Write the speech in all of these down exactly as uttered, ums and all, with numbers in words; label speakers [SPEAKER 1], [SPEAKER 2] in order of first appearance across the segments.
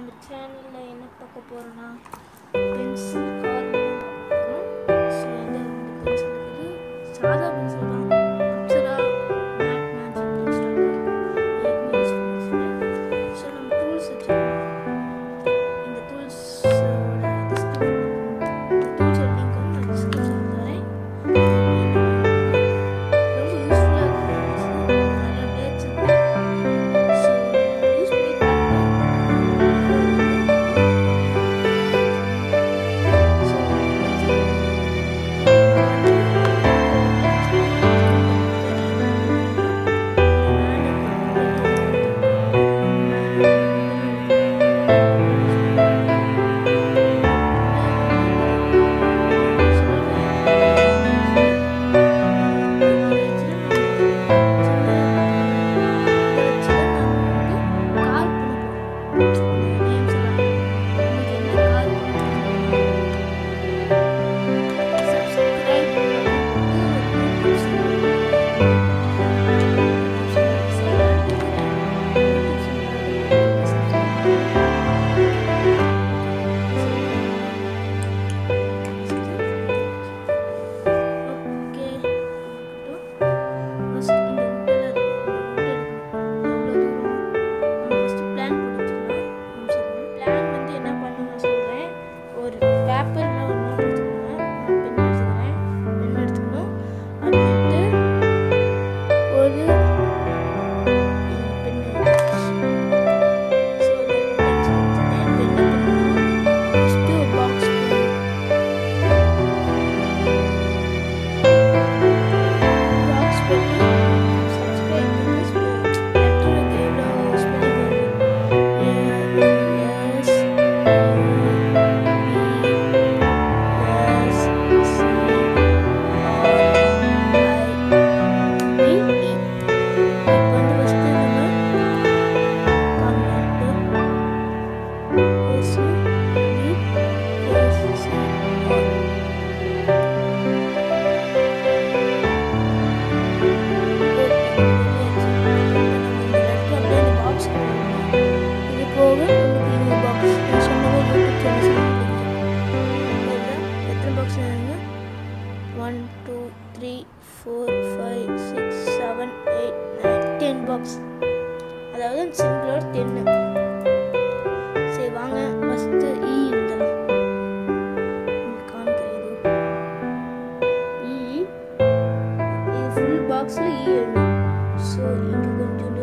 [SPEAKER 1] நம்ம சேனலில் என்ன பார்க்க போகிறோன்னா பென்சில் கார்பன் பார்க்க போகிறோம். ஸோ இந்த ரெண்டு பென்சில் இருக்குது, சாதா பென்சில் தான், அப்சரா மேட் மேஜிக் பென்சில் இருக்கும், யூஸ் பண்ணிச்சுங்க. ஸோ நம்ம டூல்ஸ் வச்சுருக்கோம். இந்த டூல்ஸோட இந்த டூல்ஸோட லிங்க் வந்து நான் டிஸ்கிரிப்ஷனில் தரேன். ரொம்ப யூஸ்ஃபுல்லாக இருக்கும், நிறைய டேட்ஸ் இருக்குது. ஸோ யூஸ் பண்ணி பாருங்கள். One two three four five six seven eight nine ten box, அதாவது சிம்பிளோட டென்னு. சரி வாங்க ஃபஸ்ட்டு இ எழுதலாம். உங்களுக்கு காமிக்கிறேன். இது இ, இது ஃபுல் பாக்ஸில் இ எழுதணும். ஸோ இங்கே கொஞ்சோண்டு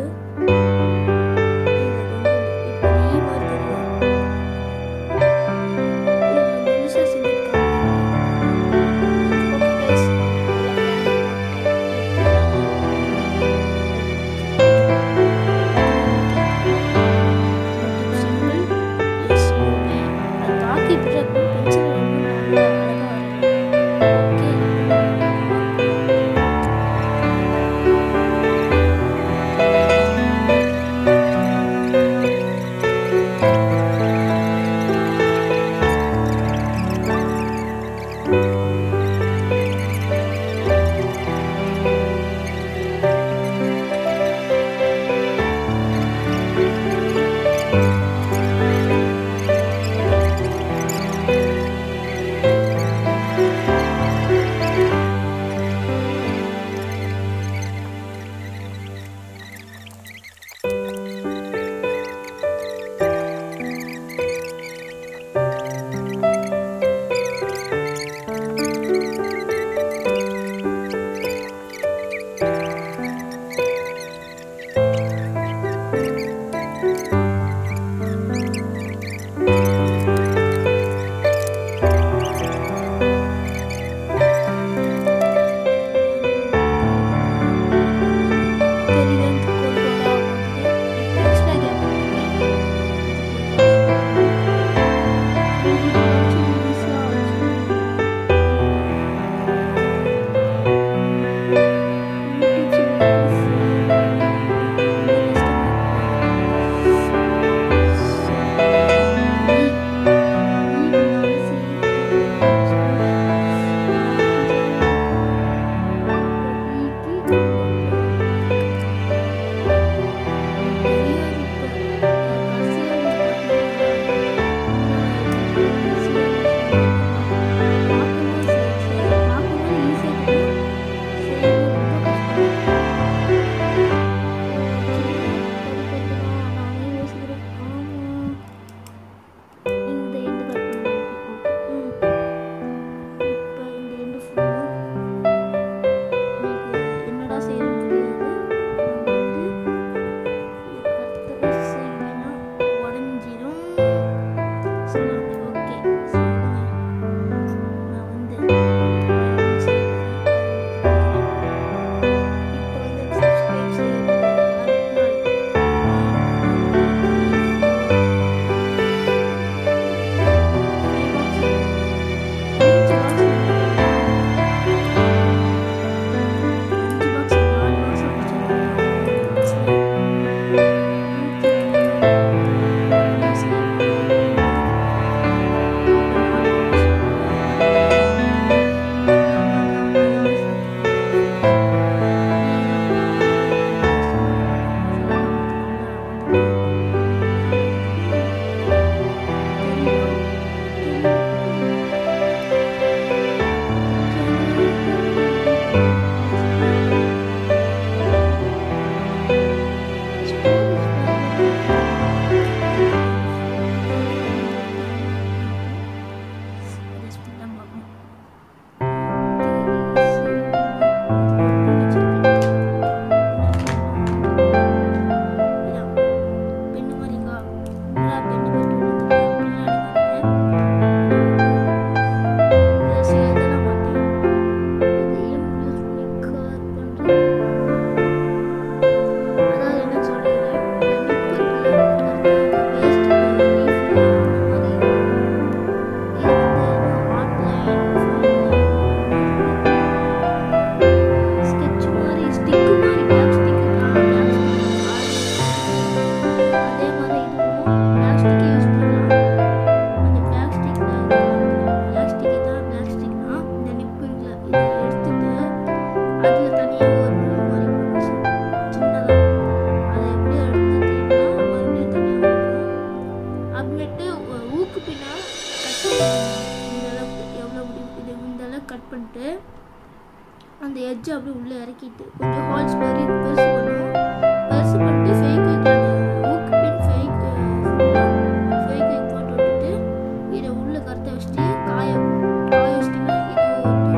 [SPEAKER 1] மாதிரி பெருசு பண்ணுவோம். பெருசு பண்ணிட்டு ஃபெவிக்விக் ஊக்கு பின் ஃபெவிக் ஃபெவிக்விக் போட்டு விட்டுட்டு இதை உள்ள கரெக்டாக வச்சுட்டு காய காய வச்சிட்டிங்கன்னா இது ரொம்ப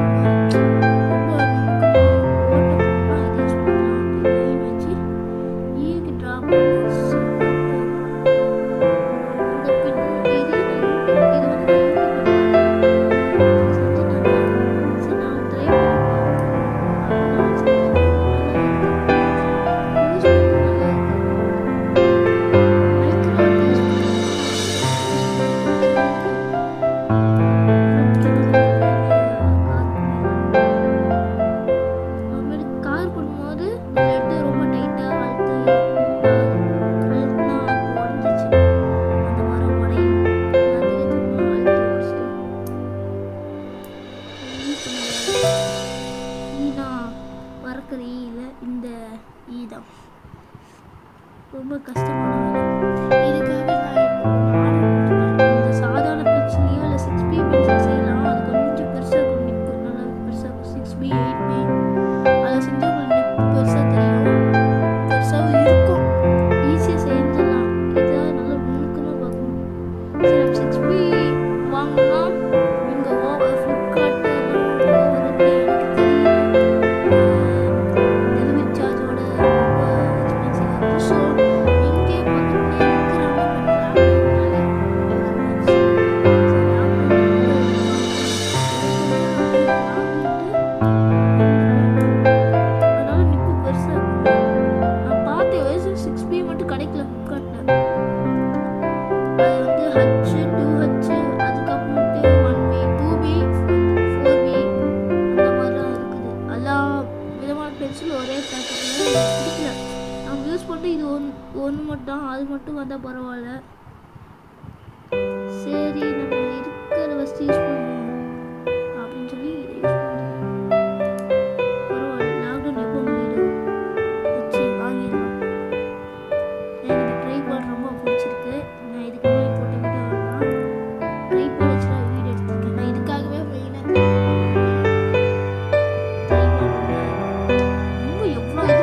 [SPEAKER 1] ஓட்ட போனால் இது யூஸ் பண்ணலாம். லைன் வச்சு ஈக்கு ட்ரா பண்ணி இந்த பின் இது இது வந்து வறக்கிற ஈல இந்த ஈ தான் ரொம்ப கஷ்டமான வேலை. இதுக்காக நான் இந்த சாதாரண பென்சிலையோ இல்லை சிக்ஸ் பி பென்சில் செய்யலாம். அது கொஞ்சம் பெருசாக நிற்கும், நல்லா பெருசாக சிக்ஸ் பி எயிட் பி அதை செஞ்சால் உங்களுக்கு நிப்பு பெருசாக தெரியும், பெருசாகவும் இருக்கும், ஈஸியாக செஞ்சிடலாம். இதை நல்லா நுணுக்கமாக பார்க்கணும். சரி நம்ம சிக்ஸ் பி வாங்கினா இங்கே ஓவர் ஃப்ளிப்கார்ட்டு ஓவர் எனக்கு இது ஒன்று ஒன்று மட்டும் அது மட்டும் வந்தால் பரவாயில்ல. சரி நம்ம இருக்கிற ஃபஸ்ட்டு யூஸ் பண்ணுவோம் அப்படின்னு சொல்லி இதை யூஸ் பண்ணுவோம். பரவாயில்ல, லாக்டவுன் எப்போ முடியும் வச்சு வாங்கிடலாம். எனக்கு ட்ரை பண்ண ரொம்ப பிடிச்சிருக்கு. நான் இதுக்கு முன்னாடி போட்ட வீடியோ வரலாம் ட்ரை பண்ண வச்சு நான் வீடியோ எடுத்துருக்கேன். நான் இதுக்காகவே மெயினாக ட்ரை பண்ணுறேன். ரொம்ப எவ்வளோ இது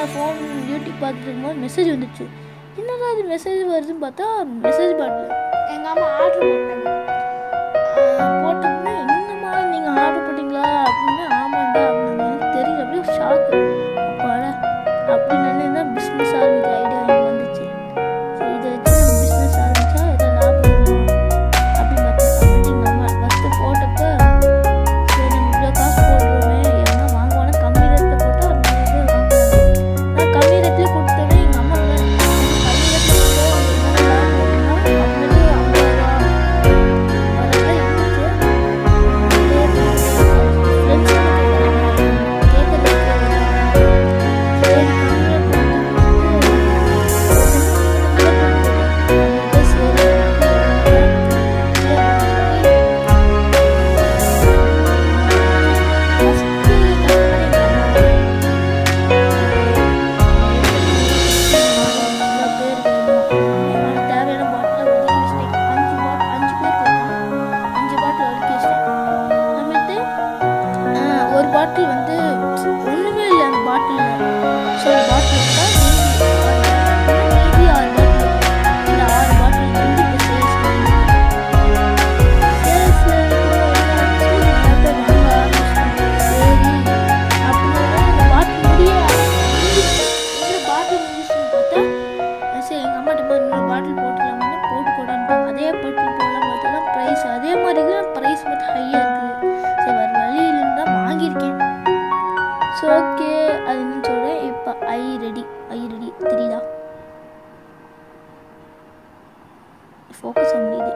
[SPEAKER 1] நான் ஃபோன் யூடியூப் பார்த்துட்டு இருக்கும்போது மெசேஜ் வந்துச்சு. என்னடா அது மெசேஜ் வருதுன்னு பார்த்தா மெசேஜ் பாட்டில் எங்கள் அம்மா ஆர்டர் போட்டாங்க. போட்டோம்னா என்னம்மா நீங்கள் ஆர்டர் போட்டிங்களா அப்படின்னு, ஆமாண்டா அப்படின்னு எனக்கு தெரியல. அப்படியே ஷாக்கு. அப்பாடா அப்படின்னு நினைந்தா பிஸ்னஸ் ஆரம்பிக்க ஐடியா எனக்கு வந்துச்சு. சரி இதை வச்சு நம்ம பிஸ்னஸ் ஆரம்பித்தா எதாவது லாபம் வருமா அப்படின்னு பார்த்தா எங்கள் அம்மா ஃபஸ்ட்டு போட்டப்ப சரி நம்ம இவ்வளோ காசு போடுறோமே எங்கன்னா வாங்குவானா, கம்மி ரேட்டில் போட்டால் ஒரு நிறைய பேர் வாங்குவாங்க. நான் கம்மி ரேட்லேயே கொடுத்தோன்னே எங்கள் அம்மா கம்மி ரேட்டில் கொடுத்தோம் என்ன லாபம் வருமா அப்படின்னு ஐம்பது ரூபா அதெல்லாம் இருந்துச்சு. ஃப்ரெண்ட்ஸ் கேட்குறது சரி கம்மியாக ஒரு பாட்டில் வந்து ஒன்றுமே இல்லை அந்த பாட்டில். ஸோ அந்த பாட்டில் தான் மீதி ஆறு பாட்டில் இந்த ஆறு பாட்டில் வந்து இப்போ சேல்ஸ் சேல்ஸில் நிறைய பேர் வாங்க ஆரம்பிச்சாங்க. சரி அப்படின்னா அந்த பாட்டில் முடிய எங்கிற பாட்டில் முடிச்சுன்னு பார்த்தா சரி எங்கள் அம்மாட்ட மாதிரி இன்னொரு பாட்டில் போட்டுக்கலாம்னு போட்டு போடான்னு அதே பாட்டில் போடலாம் பார்த்தா ப்ரைஸ் அதே மாதிரி தான் ப்ரைஸ் மட்டும் ஹையாக இருக்குது. சரி வேறு வழி இல்லைன்னு தான் வாங்கியிருக்கேன். ஸோ ஓகே அது என்ன சொல்கிறேன். இப்போ ஐ ரெடி ஐ ரெடி தெரியுதா? ஃபோக்கஸ் ஆக முடியுது.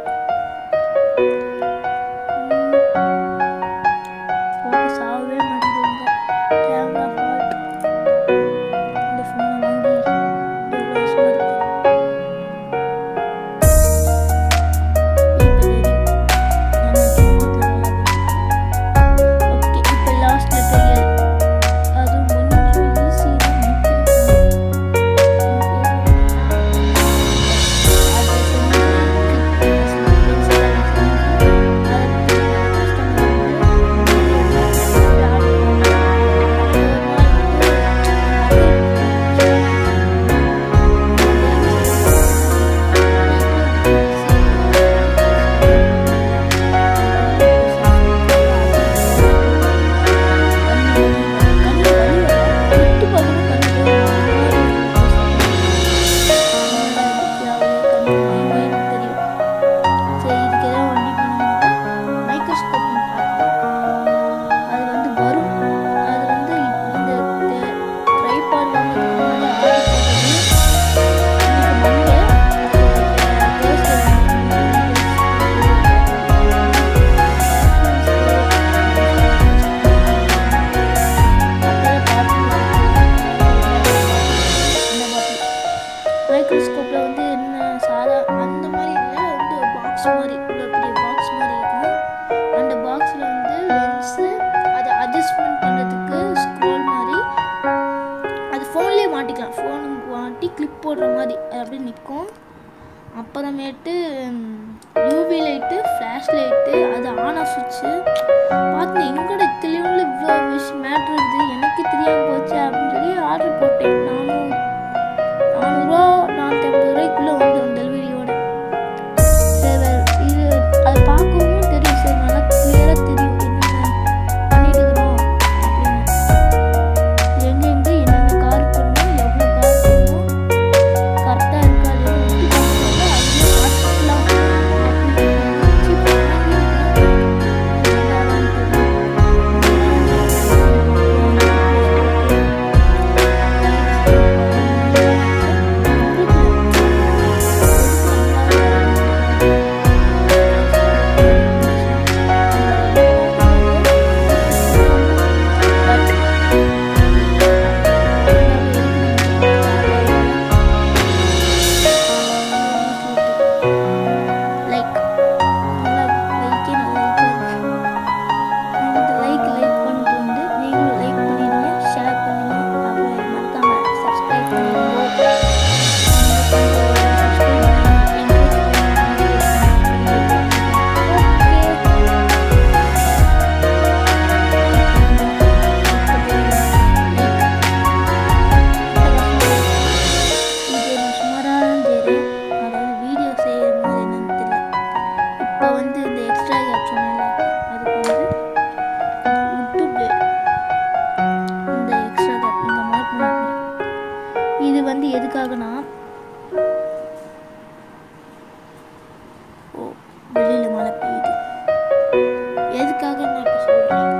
[SPEAKER 1] ஃபோக்கஸ் ஆகவே மாட்டேங்குதுங்க. Camera fault. இந்த ஃபோனை வாங்கி எவ்வளோ வருஷமாக இருக்கு. இப்போ தெரியும் எனக்கு மாத்திரம் ஓகே. இப்போ லாஸ்ட் லெட்டர் எல். அதுவும் கொஞ்சம் ஈஸி தான் நினைக்கிறேன். அதை செஞ்சு மைக்ரோஸ்கோப்பில் வந்து என்ன சாதா அந்த மாதிரி இல்லை, வந்து ஒரு பாக்ஸ் மாதிரி இவ்வளோ பெரிய பாக்ஸ் மாதிரி இருக்கும். அந்த பாக்ஸில் வந்து லென்ஸு அதை அட்ஜஸ்ட்மெண்ட் பண்ணுறதுக்கு ஸ்க்ரோல் மாதிரி அது ஃபோன்லேயே மாட்டிக்கலாம். ஃபோன் மாட்டி கிளிப் போடுற மாதிரி அது அப்படியே நிற்கும். அப்புறமேட்டு யூவி லைட்டு, ஃப்ளாஷ் லைட்டு, அது ஆன் ஆஃப் சுவிட்சு பார்த்து எங்கூட தெளிவுல இவ்வளோ விஷயம் மேட்ரு இருக்குது எனக்கு தெரியாமல் போச்சு அப்படின்னு சொல்லி ஆர்டர் போட்டேன். நானும் நானூறுரூவா நானூற்றி ஐம்பது ரூபாய்க்குள்ளே வந்துடும் டெலிவரியோட. சரி இது அதை பார்க்கவும் தெரியும். சரி நல்லா கிளியராக தெரியும் என்னென்ன பண்ணிட்டு இருக்கிறோம் அப்படின்னு. எங்கே எங்கே என்னென்ன கார் பண்ணணும், எவ்வளோ கார் பண்ணணும், கரெக்டாக இருக்கா இல்லையா அதுலேயே பார்த்துக்கலாம் அப்படின்னு நினச்சி எதுக்காகனா ஓ வெளியில் மழை பெய்யுது. எதுக்காக நான் இப்போ சொல்கிறேன்,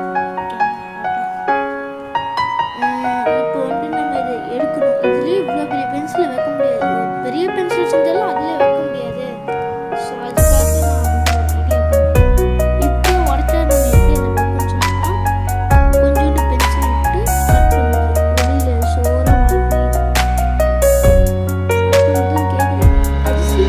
[SPEAKER 1] இப்போ வந்து நம்ம இதை எடுக்கணும். இதுலேயே இவ்வளோ பெரிய பென்சிலை வைக்க முடியாது. ஒரு பெரிய பென்சில் செஞ்சாலும் அதிலே வைக்க முடியாது. ஸோ அதுக்காக நான் வந்து ஒரு ஐடியா பண்ணேன். இப்போ உடச்சா நம்ம எப்படி அதை வைப்போம்னு சொன்னால் கொஞ்சோண்டு பென்சில் விட்டு கட் பண்ணுறது. வெளியில் சோறாக மழை பெய்யுது. அப்போ கேட்குது அரிசி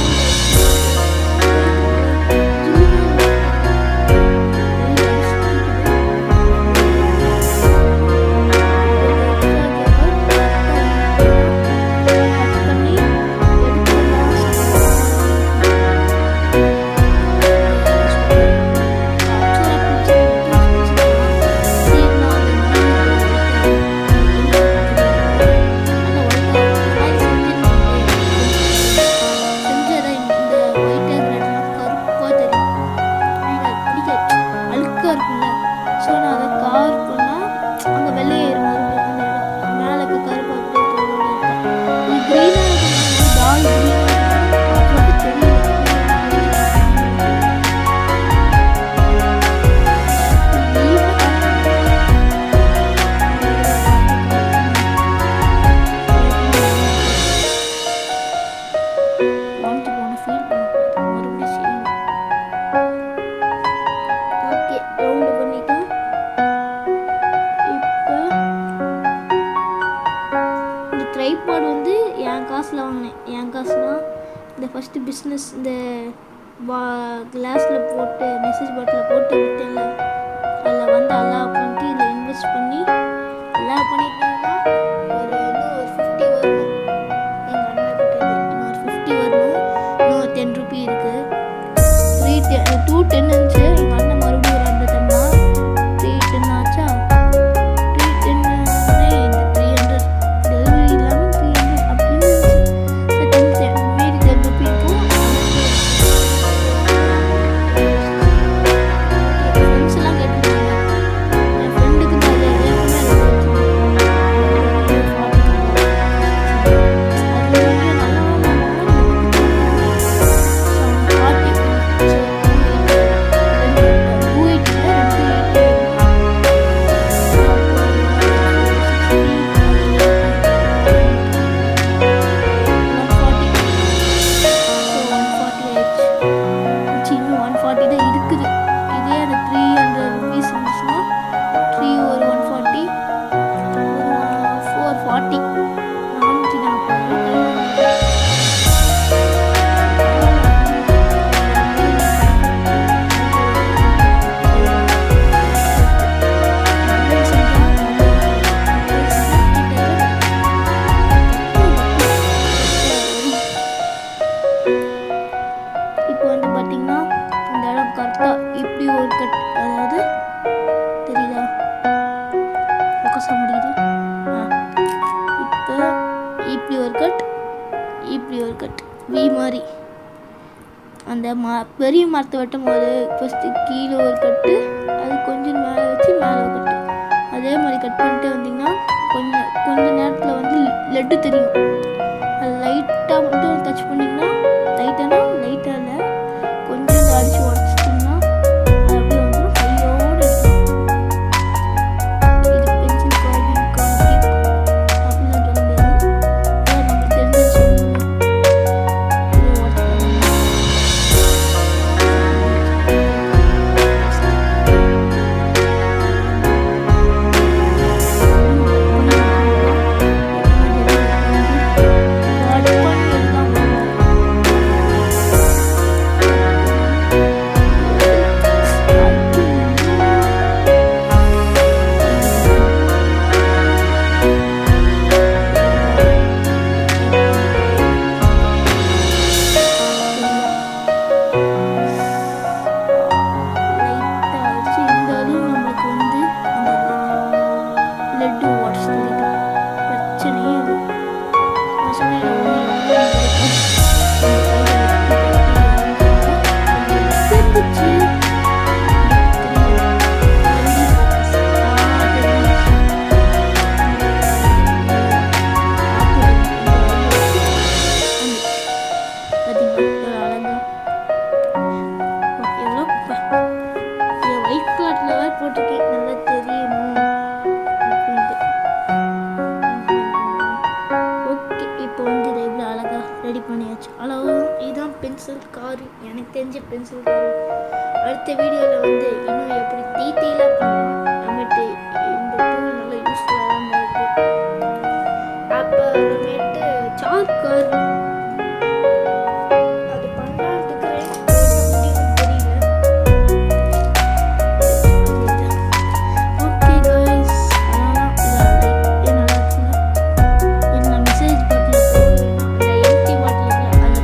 [SPEAKER 1] ட்ரைபாட் வந்து என் காசில் வாங்கினேன். என் காசுனால் இந்த ஃபஸ்ட்டு பிஸ்னஸ் இந்த வா கிளாஸில் போட்டு மெசேஜ் பாட்டில் போட்டு விட்டேன்ல, அதில் வந்து அல்லாஹ் பண்ணிட்டு இதில் இன்வெஸ்ட் பண்ணி அல்லாஹ் பண்ணிட்டீங்கன்னா ஒரு இன்னும் ஒரு ஃபிஃப்டி வரணும். எங்கள் அண்ணன் கிட்டது இன்னும் ஒரு ஃபிஃப்டி வரணும். இன்னும் ஒரு டென் ருபி இருக்குது. த்ரீ டென் டூ டென் இருந்துச்சு. எங்கள் அண்ணன் மறுபடியும் ஒரு ஹண்ட்ரட் தந்தா த்ரீ டென் ஆச்சா. த்ரீ டென் இந்த த்ரீ ஹண்ட்ரட் டெலிவரி இல்லாமல் த்ரீ ஹண்ட்ரட் அப்படின்னு டென் மீறி டென் ருபி இருக்கும். ஃப்ரெண்ட்ஸ் எல்லாம் கேட்டுருந்தாங்க. என் ஃப்ரெண்டுக்கு தான் இப்படி ஒரு கட் வி மாதிரி அந்த ம பெரிய மரத்தை வெட்டும் போது ஃபஸ்ட்டு கீழே ஒரு கட்டு, அது கொஞ்சம் மேலே வச்சு மேலே ஒரு கட்டு, அதே மாதிரி கட் பண்ணிட்டு வந்தீங்கன்னா கொஞ்சம் கொஞ்சம் நேரத்தில் வந்து லட்டு தெரியும். அது லைட்டாக மட்டும் டச் பண்ணிங்கன்னா லைட்டானா லைட்டாக இல்லை கொஞ்சம் அடிச்சு உடச்சிட்டிங்கன்னா அது அப்படியே வந்துடும். கையோடு இது பென்சில் கார்விங் கார்விங் அப்படிலாம் சொல்ல முடியாது. அதான் நம்ம தெரிஞ்சு சொல்லணும். பென்சில் கார் எனக்கு தெரிஞ்ச பென்சில் கார் அடுத்த வீடியோவில் வந்து இன்னும் எப்படி டீட்டெயிலாக பண்ணலாம் நம்மகிட்ட இந்த டூல் நல்லா யூஸ்ஃபுல்லாக தான் இருக்குது அப்புறமேட்டு சாக் கார் அது பண்ணலான்னு தெரியல ஓகே கைஸ் என்னோட என்ன மெசேஜ் பாட்டில் இந்த எம்டி பாட்டில் அதில்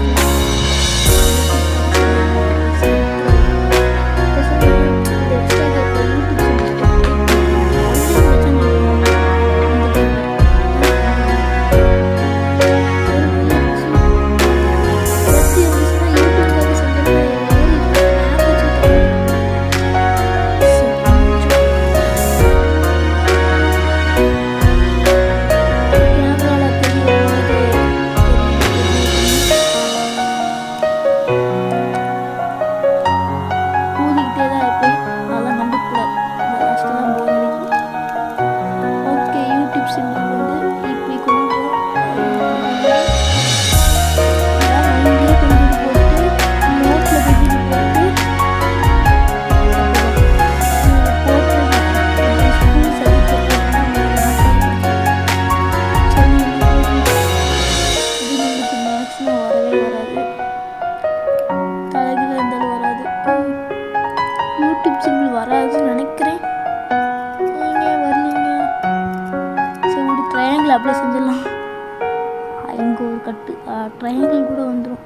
[SPEAKER 1] வராதுன்னு நினைக்கிறேன் நீங்கள் வரலீங்க சரி இப்படி ட்ரையாங்கிள் அப்படியே செஞ்சிடலாம் இங்கே ஒரு கட்டு ட்ரையாங்கிள் கூட வந்துடும்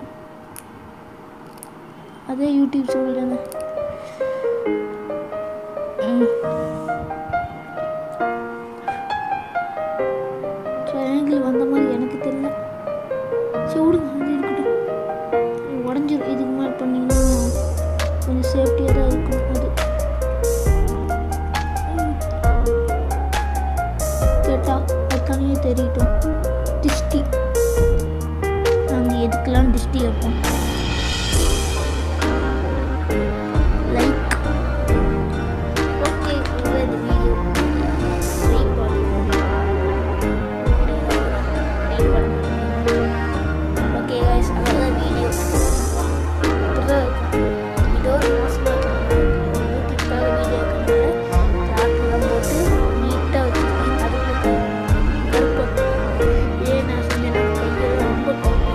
[SPEAKER 1] அதே யூடியூப் சொல்லுங்க ட்ரையாங்கிள் வந்த மாதிரி எனக்கு தெரியல சரி விடுங்க அது இருக்கட்டும் உடஞ்சிடும் இதுக்கு மேலே பண்ணிங்கன்னா கொஞ்சம் சேஃப்டியாக தான் இருக்கும் அது கேட்டால் அது தனியாக தெரியட்டும் டிஸ்டி நாங்கள் எதுக்கெல்லாம் டிஸ்டி வைப்போம் லைக் ஓகே இந்த வீடியோ ஓகே கைஸ் அவ்வளோதான் வீடியோ அப்படிதான் இதோ மோசமாக யூடியூப்காக வீடியோ இருக்கிறதுனால சார்ட்லாம் போட்டு நீட்டாக வச்சுருக்கேன் அதுக்கு கருப்பு ஏன் நான் சொன்னேன் கையெல்லாம் ரொம்ப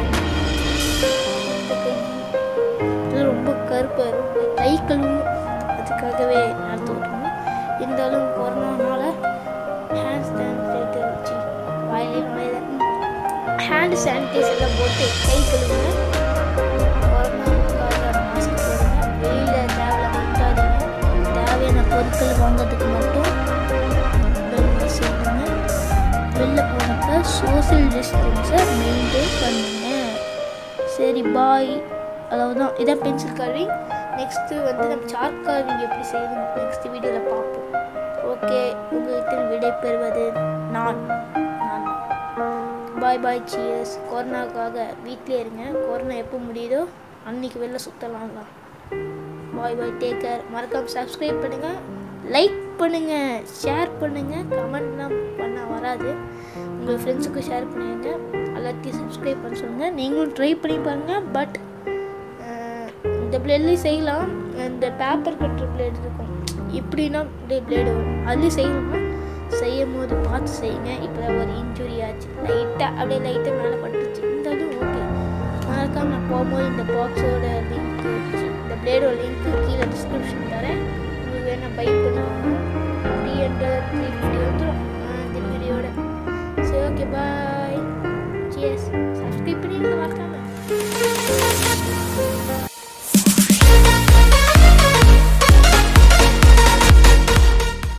[SPEAKER 1] கை ரொம்ப கருப்பாக இருக்கும் கை கழுவும் அதுக்காகவே நடத்து விட்டுருவோம் இருந்தாலும் கொரோனானால ஹேண்ட் சானிடைசர் வச்சு வாயிலே நுழையில ஹேண்ட் சானிடைசர்லாம் போட்டு கை கழுவுங்க கொரோனாவுக்காக மாஸ்க் போடுங்க வெளியில் தேவையில்ல விட்டாதீங்க தேவையான பொருட்கள் வாங்கிறதுக்கு மட்டும் வெளில செய்யுங்க வெளில போனப்போ சோசியல் டிஸ்டன்ஸை மெயின்டைன் பண்ணுங்க சரி பாய் அவ்வளவுதான் இதான் பென்சில் கார்விங் நெக்ஸ்ட்டு வந்து நம்ம சார்ட் கார்விங் எப்படி செய்யணும் நெக்ஸ்ட் வீடியோவில் பார்ப்போம் ஓகே உங்கள்கிட்ட விடை பெறுவது நான் நான் பாய் பாய் சியர்ஸ் கொரோனாவுக்காக வீட்டிலே இருங்க கொரோனா எப்போ முடியுதோ அன்றைக்கி வெளில சுற்றலாம்ல பாய் பாய் டேக் கேர் மறக்காமல் சப்ஸ்கிரைப் பண்ணுங்கள் லைக் பண்ணுங்கள் ஷேர் பண்ணுங்கள் கமெண்ட்லாம் பண்ண வராது உங்கள் ஃப்ரெண்ட்ஸுக்கும் ஷேர் பண்ணுங்க எல்லாத்தையும் சப்ஸ்கிரைப் பண்ண சொல்லுங்கள் நீங்களும் ட்ரை பண்ணி பாருங்கள் பட் இந்த பிளேட்லேயும் செய்யலாம் இந்த பேப்பர் கட்டுற பிளேட் இருக்கும் இப்படின்னா இப்படியே பிளேடு வரும் அதுலேயும் செய்யணும்னா செய்யும் போது பார்த்து செய்யுங்க இப்போ தான் ஒரு இன்ஜுரி ஆச்சு லைட்டாக அப்படியே லைட்டாக மேலே பட்டுருச்சு இருந்தாலும் ஓகே மறக்காமல் நான் போகும்போது இந்த பாக்ஸோட லிங்க்கு இந்த பிளேடோட லிங்க்கு கீழே டிஸ்கிரிப்ஷன் தரேன் உங்களுக்கு வேணால் பை பண்ணுவாங்க த்ரீ ஹண்ட்ரட் த்ரீ ஃபிஃப்டி வந்துடும் இந்த வீடியோட சரி ஓகே பாய் சியர்ஸ் சப்ஸ்கிரைப் பண்ணிடுங்க மறக்காமல்